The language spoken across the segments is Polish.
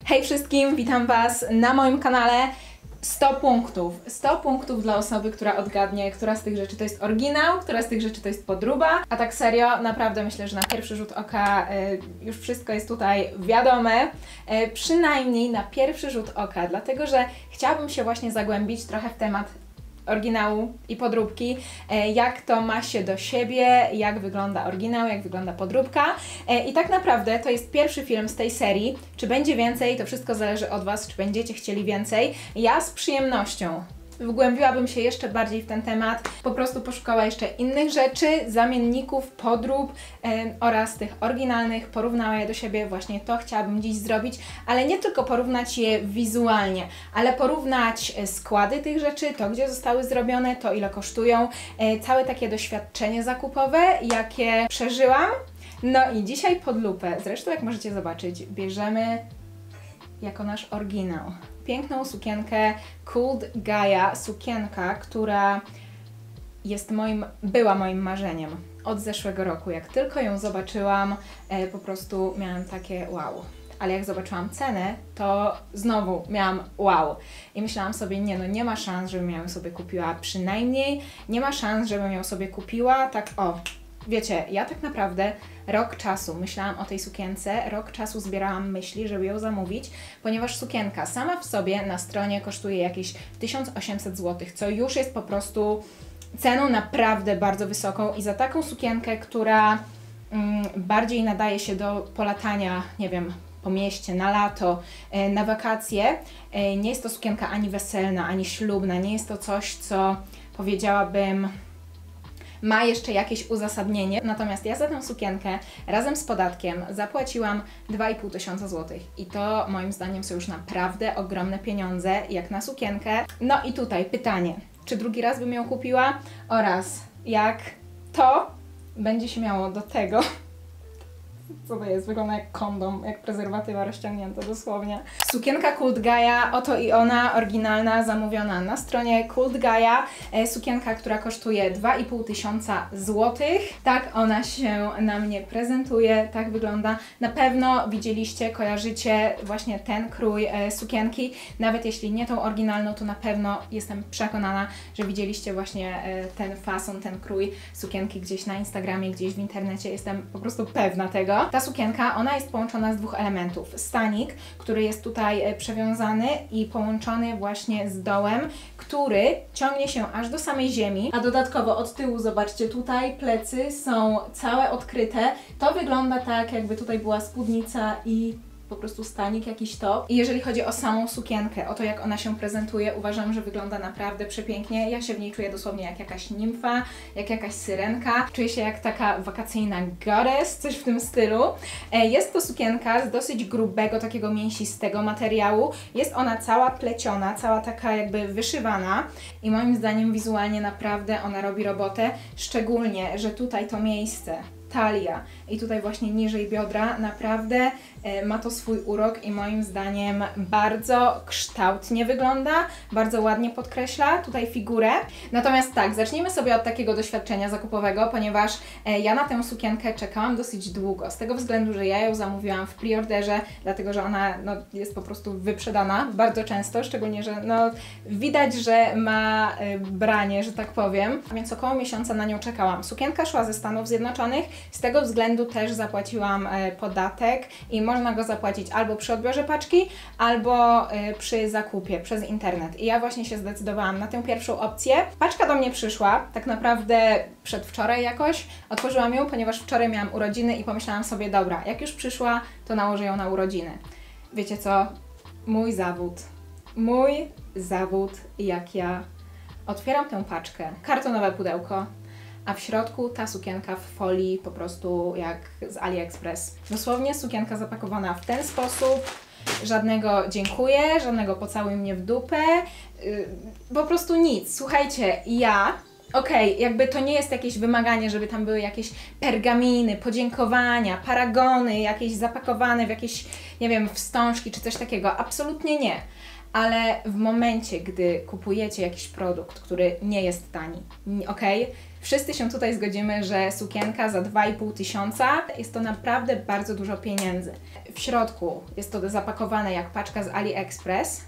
Hej wszystkim, witam Was na moim kanale. 100 punktów. 100 punktów dla osoby, która odgadnie, która z tych rzeczy to jest oryginał, która z tych rzeczy to jest podróba. A tak serio, naprawdę myślę, że na pierwszy rzut oka już wszystko jest tutaj wiadome. Przynajmniej na pierwszy rzut oka, dlatego że chciałabym się właśnie zagłębić trochę w temat oryginału i podróbki, jak to ma się do siebie, jak wygląda oryginał, jak wygląda podróbka. I tak naprawdę to jest pierwszy film z tej serii. Czy będzie więcej, to wszystko zależy od Was, czy będziecie chcieli więcej. Ja z przyjemnością wgłębiłabym się jeszcze bardziej w ten temat, po prostu poszukała jeszcze innych rzeczy, zamienników, podrób oraz tych oryginalnych, porównała je do siebie, właśnie to chciałabym dziś zrobić, ale nie tylko porównać je wizualnie, ale porównać składy tych rzeczy, to gdzie zostały zrobione, to ile kosztują, całe takie doświadczenie zakupowe, jakie przeżyłam. No i dzisiaj pod lupę, zresztą jak możecie zobaczyć, bierzemy jako nasz oryginał piękną sukienkę Cult Gaia, sukienka, która była moim marzeniem od zeszłego roku. Jak tylko ją zobaczyłam, po prostu miałam takie wow. Ale jak zobaczyłam cenę, to znowu miałam wow. I myślałam sobie, nie ma szans, żebym ją sobie kupiła. Przynajmniej nie ma szans, żebym ją sobie kupiła tak wiecie, ja tak naprawdę rok czasu myślałam o tej sukience, rok czasu zbierałam myśli, żeby ją zamówić, ponieważ sukienka sama w sobie na stronie kosztuje jakieś 1800 zł, co już jest po prostu ceną naprawdę bardzo wysoką i za taką sukienkę, która bardziej nadaje się do polatania, nie wiem, po mieście, na lato, na wakacje, nie jest to sukienka ani weselna, ani ślubna, nie jest to coś, co powiedziałabym ma jeszcze jakieś uzasadnienie. Natomiast ja za tę sukienkę razem z podatkiem zapłaciłam 2500 zł. I to moim zdaniem są już naprawdę ogromne pieniądze jak na sukienkę. No i tutaj pytanie, czy drugi raz bym ją kupiła oraz jak to będzie się miało do tego, co to jest? Wygląda jak kondom, jak prezerwatywa rozciągnięta dosłownie. Sukienka Cult Gaia, oto i ona, oryginalna, zamówiona na stronie Cult Gaia. Sukienka, która kosztuje 2500 zł. Tak ona się na mnie prezentuje, tak wygląda. Na pewno widzieliście, kojarzycie właśnie ten krój sukienki. Nawet jeśli nie tą oryginalną, to na pewno jestem przekonana, że widzieliście właśnie ten fason, ten krój sukienki gdzieś na Instagramie, gdzieś w internecie. Jestem po prostu pewna tego. Ta sukienka, ona jest połączona z dwóch elementów. Stanik, który jest tutaj przewiązany i połączony właśnie z dołem, który ciągnie się aż do samej ziemi, a dodatkowo od tyłu, zobaczcie, tutaj plecy są całe odkryte. To wygląda tak, jakby tutaj była spódnica i po prostu stanik, jakiś top. I jeżeli chodzi o samą sukienkę, o to jak ona się prezentuje, uważam, że wygląda naprawdę przepięknie. Ja się w niej czuję dosłownie jak jakaś nimfa, jak jakaś syrenka. Czuję się jak taka wakacyjna goddess, coś w tym stylu. Jest to sukienka z dosyć grubego, takiego mięsistego materiału. Jest ona cała pleciona, cała taka jakby wyszywana i moim zdaniem wizualnie naprawdę ona robi robotę. Szczególnie, że tutaj to miejsce, talia i tutaj właśnie niżej biodra, naprawdę ma to swój urok i moim zdaniem bardzo kształtnie wygląda, bardzo ładnie podkreśla tutaj figurę. Natomiast tak, zacznijmy sobie od takiego doświadczenia zakupowego, ponieważ ja na tę sukienkę czekałam dosyć długo, z tego względu, że ja ją zamówiłam w preorderze, dlatego że ona jest po prostu wyprzedana bardzo często, szczególnie, że widać, że ma branie, że tak powiem, więc około miesiąca na nią czekałam. Sukienka szła ze Stanów Zjednoczonych, z tego względu też zapłaciłam podatek i można go zapłacić albo przy odbiorze paczki, albo przy zakupie przez internet. I ja właśnie się zdecydowałam na tę pierwszą opcję. Paczka do mnie przyszła tak naprawdę przedwczoraj jakoś. Otworzyłam ją, ponieważ wczoraj miałam urodziny i pomyślałam sobie, dobra, jak już przyszła, to nałożę ją na urodziny. Wiecie co? Mój zawód, jak ja otwieram tę paczkę, kartonowe pudełko, a w środku ta sukienka w folii po prostu jak z AliExpress. Dosłownie sukienka zapakowana w ten sposób, żadnego dziękuję, żadnego pocałuj mnie w dupę, po prostu nic. Słuchajcie, okej, jakby to nie jest jakieś wymaganie, żeby tam były jakieś pergaminy, podziękowania, paragony, jakieś zapakowane w jakieś, nie wiem, wstążki czy coś takiego. Absolutnie nie. ale w momencie, gdy kupujecie jakiś produkt, który nie jest tani, ok? Wszyscy się tutaj zgodzimy, że sukienka za 2,5 tysiąca jest to naprawdę bardzo dużo pieniędzy. W środku jest to zapakowane jak paczka z AliExpress.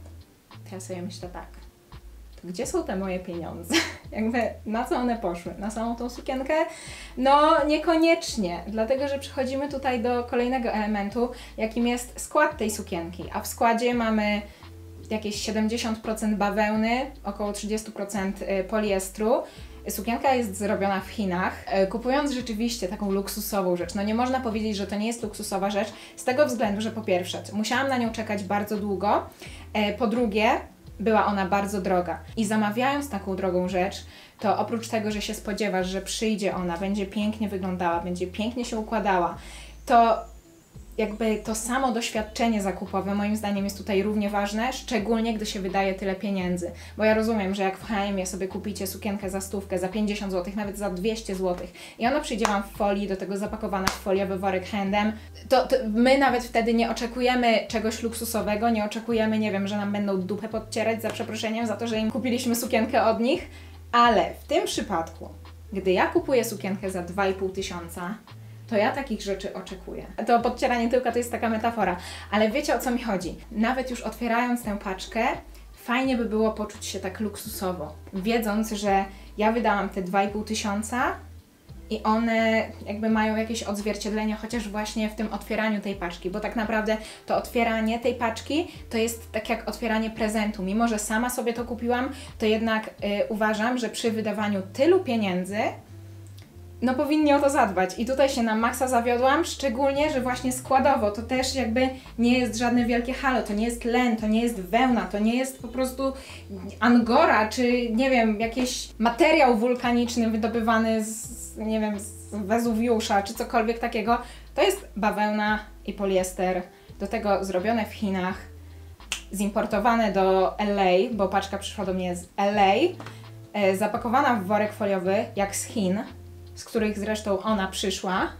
To ja sobie myślę tak, to gdzie są te moje pieniądze? Jakby na co one poszły? Na samą tą sukienkę? No niekoniecznie, dlatego że przechodzimy tutaj do kolejnego elementu, jakim jest skład tej sukienki, a w składzie mamy jakieś 70% bawełny, około 30% poliestru. Sukienka jest zrobiona w Chinach. Kupując rzeczywiście taką luksusową rzecz, no nie można powiedzieć, że to nie jest luksusowa rzecz, z tego względu, że po pierwsze, musiałam na nią czekać bardzo długo, po drugie, była ona bardzo droga. I zamawiając taką drogą rzecz, to oprócz tego, że się spodziewasz, że przyjdzie ona, będzie pięknie wyglądała, będzie pięknie się układała, to jakby to samo doświadczenie zakupowe moim zdaniem jest tutaj równie ważne, szczególnie gdy się wydaje tyle pieniędzy. Bo ja rozumiem, że jak w H&M sobie kupicie sukienkę za 100, za 50 zł, nawet za 200 zł i ona przyjdzie Wam w folii, do tego zapakowana w foliowy worek H&M, to my nawet wtedy nie oczekujemy czegoś luksusowego, nie oczekujemy, nie wiem, że nam będą dupę podcierać za przeproszeniem za to, że im kupiliśmy sukienkę od nich, ale w tym przypadku, gdy ja kupuję sukienkę za 2,5 tysiąca, to ja takich rzeczy oczekuję. To podcieranie tyłka to jest taka metafora, ale wiecie, o co mi chodzi. Nawet już otwierając tę paczkę, fajnie by było poczuć się tak luksusowo, wiedząc, że ja wydałam te 2,5 tysiąca i one jakby mają jakieś odzwierciedlenie chociaż właśnie w tym otwieraniu tej paczki, bo tak naprawdę to otwieranie tej paczki to jest tak jak otwieranie prezentu. Mimo że sama sobie to kupiłam, to jednak uważam, że przy wydawaniu tylu pieniędzy no powinni o to zadbać i tutaj się na maksa zawiodłam, szczególnie, że właśnie składowo to też jakby nie jest żadne wielkie halo, to nie jest len, to nie jest wełna, to nie jest po prostu angora, czy nie wiem, jakiś materiał wulkaniczny wydobywany z, nie wiem, z Wezuwiusza, czy cokolwiek takiego. To jest bawełna i poliester, do tego zrobione w Chinach, zimportowane do LA, bo paczka przyszła do mnie z LA, zapakowana w worek foliowy, jak z Chin, z których zresztą ona przyszła.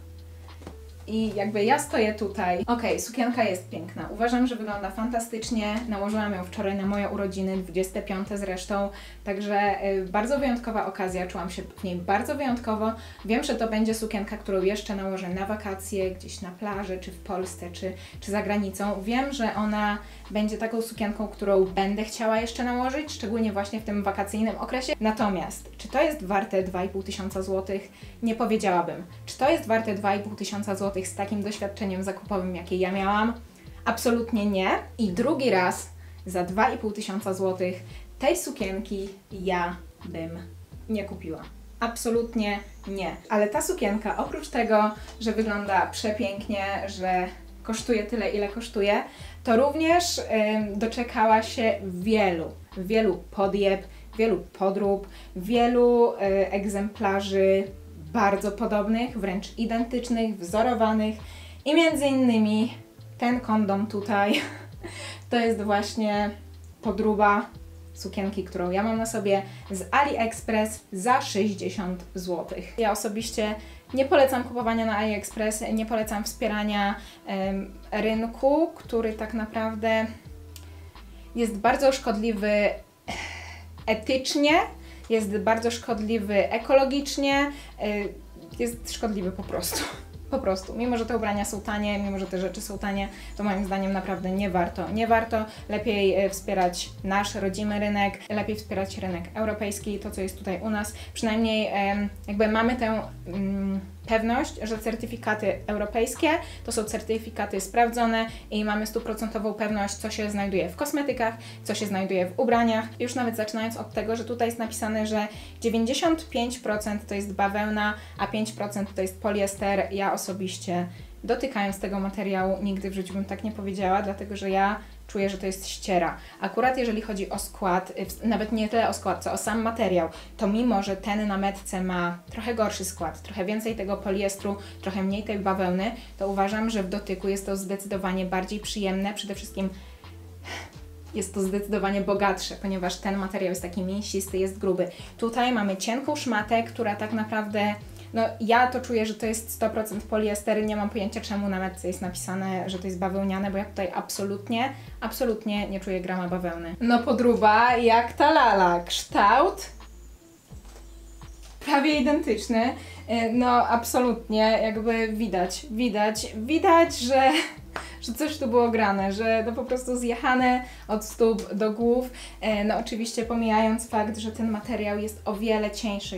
I jakby ja stoję tutaj. Okej, sukienka jest piękna. Uważam, że wygląda fantastycznie. Nałożyłam ją wczoraj na moje urodziny, 25 zresztą. Także bardzo wyjątkowa okazja. Czułam się w niej bardzo wyjątkowo. Wiem, że to będzie sukienka, którą jeszcze nałożę na wakacje, gdzieś na plaży, czy w Polsce, czy za granicą. Wiem, że ona będzie taką sukienką, którą będę chciała jeszcze nałożyć, szczególnie właśnie w tym wakacyjnym okresie. Natomiast, czy to jest warte 2,5 tysiąca złotych? Nie powiedziałabym. Czy to jest warte 2,5 tysiąca złotych z takim doświadczeniem zakupowym, jakie ja miałam? Absolutnie nie. I drugi raz za 2,5 tysiąca złotych tej sukienki ja bym nie kupiła. Absolutnie nie. Ale ta sukienka, oprócz tego, że wygląda przepięknie, że kosztuje tyle, ile kosztuje, to również doczekała się wielu podjeb, wielu podrób, wielu egzemplarzy bardzo podobnych, wręcz identycznych, wzorowanych i między innymi ten kondom tutaj to jest właśnie podróba sukienki, którą ja mam na sobie z AliExpress za 60 zł. Ja osobiście nie polecam kupowania na AliExpress, nie polecam wspierania rynku, który tak naprawdę jest bardzo szkodliwy etycznie, jest bardzo szkodliwy ekologicznie, jest szkodliwy po prostu. Po prostu. Mimo że te ubrania są tanie, mimo że te rzeczy są tanie, to moim zdaniem naprawdę nie warto. Nie warto. Lepiej wspierać nasz rodzimy rynek, lepiej wspierać rynek europejski, to co jest tutaj u nas. Przynajmniej jakby mamy tę pewność, że certyfikaty europejskie to są certyfikaty sprawdzone i mamy 100% pewność, co się znajduje w kosmetykach, co się znajduje w ubraniach. Już nawet zaczynając od tego, że tutaj jest napisane, że 95% to jest bawełna, a 5% to jest poliester. Ja osobiście, dotykając tego materiału, nigdy w życiu bym tak nie powiedziała, dlatego że ja czuję, że to jest ściera. Akurat jeżeli chodzi o skład, nawet nie tyle o skład, co o sam materiał, to mimo, że ten na metce ma trochę gorszy skład, trochę więcej tego poliestru, trochę mniej tej bawełny, to uważam, że w dotyku jest to zdecydowanie bardziej przyjemne, przede wszystkim jest to zdecydowanie bogatsze, ponieważ ten materiał jest taki mięsisty, jest gruby. Tutaj mamy cienką szmatę, która tak naprawdę no ja to czuję, że to jest 100% poliester, nie mam pojęcia czemu na metce jest napisane, że to jest bawełniane, bo ja tutaj absolutnie nie czuję grama bawełny. No podróba jak ta lala, kształt prawie identyczny, no absolutnie jakby widać, że coś tu było grane, że to po prostu zjechane od stóp do głów, no oczywiście pomijając fakt, że ten materiał jest o wiele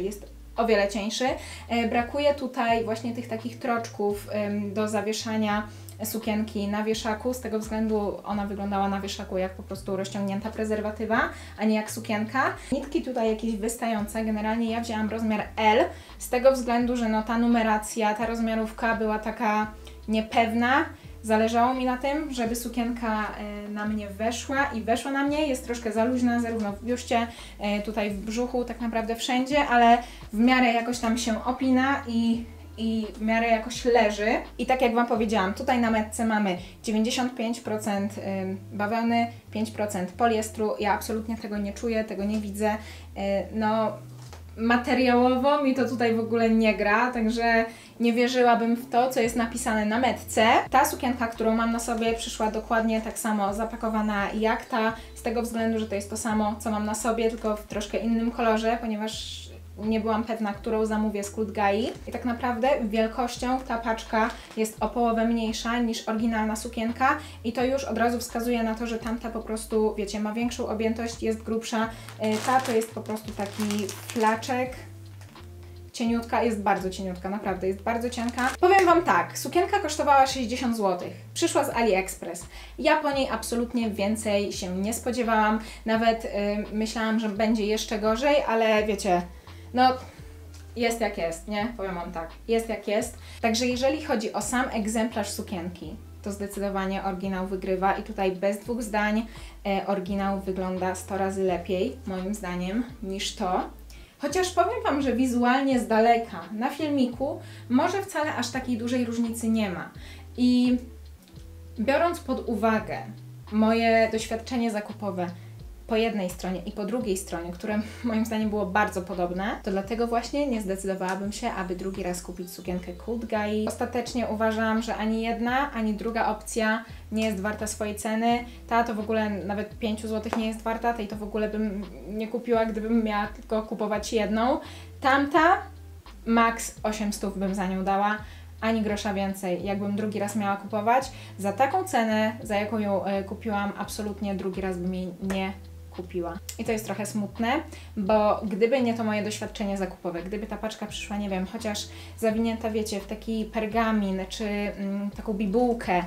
cieńszy, brakuje tutaj właśnie tych takich troczków do zawieszania sukienki na wieszaku, z tego względu ona wyglądała na wieszaku jak po prostu rozciągnięta prezerwatywa, a nie jak sukienka. Nitki tutaj jakieś wystające, generalnie ja wzięłam rozmiar L, z tego względu, że no ta numeracja, ta rozmiarówka była taka niepewna. Zależało mi na tym, żeby sukienka na mnie weszła i weszła na mnie, jest troszkę za luźna, zarówno w biuście, tutaj w brzuchu, tak naprawdę wszędzie, ale w miarę jakoś tam się opina i w miarę jakoś leży. I tak jak Wam powiedziałam, tutaj na metce mamy 95% bawełny, 5% poliestru. Ja absolutnie tego nie czuję, tego nie widzę. No, materiałowo mi to tutaj w ogóle nie gra, także nie wierzyłabym w to, co jest napisane na metce. Ta sukienka, którą mam na sobie, przyszła dokładnie tak samo zapakowana jak ta, z tego względu, że to jest to samo, co mam na sobie, tylko w troszkę innym kolorze, ponieważ nie byłam pewna, którą zamówię z Cult Gai. I tak naprawdę wielkością ta paczka jest o połowę mniejsza niż oryginalna sukienka i to już od razu wskazuje na to, że tamta po prostu, wiecie, ma większą objętość, jest grubsza. Ta to jest po prostu taki flaczek. Cieniutka, jest bardzo cieniutka, naprawdę, jest bardzo cienka. Powiem Wam tak, sukienka kosztowała 60 zł, przyszła z AliExpress. Ja po niej absolutnie więcej się nie spodziewałam, nawet myślałam, że będzie jeszcze gorzej, ale wiecie, no jest jak jest, nie? Powiem Wam tak, jest jak jest. Także jeżeli chodzi o sam egzemplarz sukienki, to zdecydowanie oryginał wygrywa i tutaj bez dwóch zdań oryginał wygląda 100 razy lepiej, moim zdaniem, niż to. Chociaż powiem Wam, że wizualnie z daleka, na filmiku, może wcale aż takiej dużej różnicy nie ma. I biorąc pod uwagę moje doświadczenie zakupowe po jednej stronie i po drugiej stronie, które moim zdaniem było bardzo podobne, to dlatego właśnie nie zdecydowałabym się, aby drugi raz kupić sukienkę Cult Gai. Ostatecznie uważam, że ani jedna, ani druga opcja nie jest warta swojej ceny. Ta to w ogóle nawet 5 zł nie jest warta, tej to w ogóle bym nie kupiła, gdybym miała tylko kupować jedną. Tamta max 800 bym za nią dała. Ani grosza więcej. Jakbym drugi raz miała kupować, za taką cenę, za jaką ją kupiłam, absolutnie drugi raz bym jej nie kupiła. I to jest trochę smutne, bo gdyby nie to moje doświadczenie zakupowe, gdyby ta paczka przyszła, nie wiem, chociaż zawinięta, wiecie, w taki pergamin, czy taką bibułkę,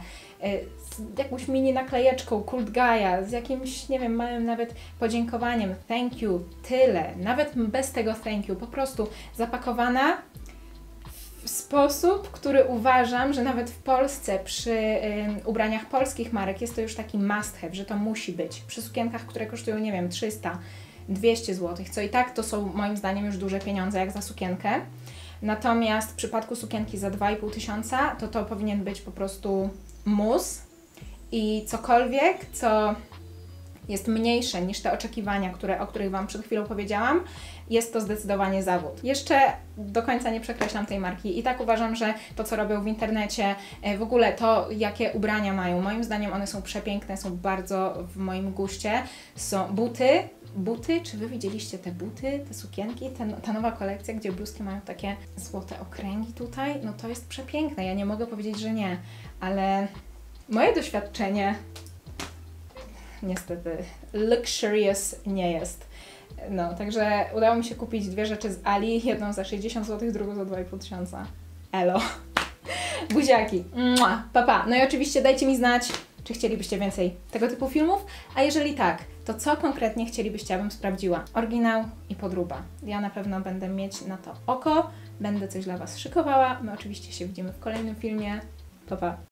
z jakąś mini naklejeczką Cult Gaia, z jakimś, nie wiem, małym nawet podziękowaniem, thank you, tyle, nawet bez tego thank you, po prostu zapakowana w sposób, który uważam, że nawet w Polsce przy ubraniach polskich marek jest to już taki must have, że to musi być. Przy sukienkach, które kosztują, nie wiem, 300, 200 zł, co i tak to są moim zdaniem już duże pieniądze jak za sukienkę. Natomiast w przypadku sukienki za 2500 to powinien być po prostu mus i cokolwiek, co jest mniejsze niż te oczekiwania, o których Wam przed chwilą powiedziałam, jest to zdecydowanie zawód. Jeszcze do końca nie przekreślam tej marki i tak uważam, że to, co robią w internecie, w ogóle to, jakie ubrania mają, moim zdaniem one są przepiękne, są bardzo w moim guście. Są buty, czy Wy widzieliście te buty, te sukienki, ta nowa kolekcja, gdzie bluzki mają takie złote okręgi tutaj, no to jest przepiękne, ja nie mogę powiedzieć, że nie, ale moje doświadczenie niestety luxurious nie jest. No, także udało mi się kupić dwie rzeczy z Ali, jedną za 60 zł, drugą za 2500. Elo. Buziaki. Mua. Pa, pa. No i oczywiście dajcie mi znać, czy chcielibyście więcej tego typu filmów, a jeżeli tak, to co konkretnie chcielibyście, abym sprawdziła? Oryginał i podróba. Ja na pewno będę mieć na to oko, będę coś dla Was szykowała. My oczywiście się widzimy w kolejnym filmie. Pa, pa.